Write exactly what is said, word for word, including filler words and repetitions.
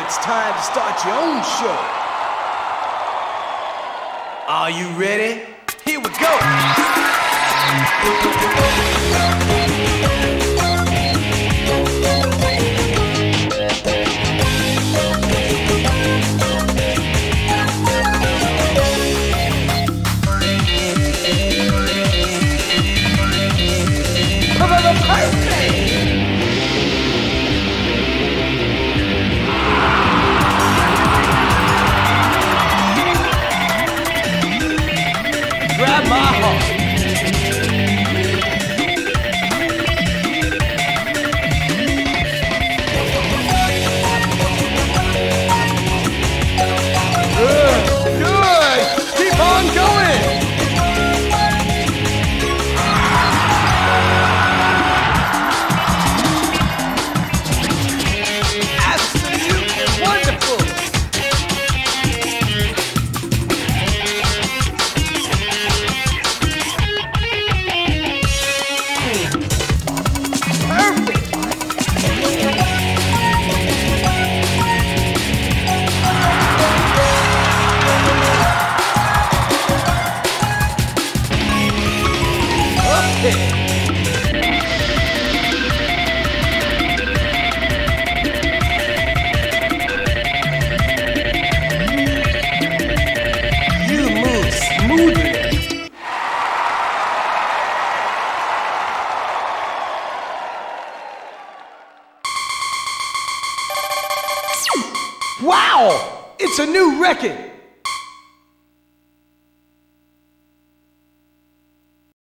it's time to start your own show. Are you ready? Here we go! Grab my heart. Good, good. Keep on going. Absolutely wonderful. You move smoothly. Wow! It's a new record.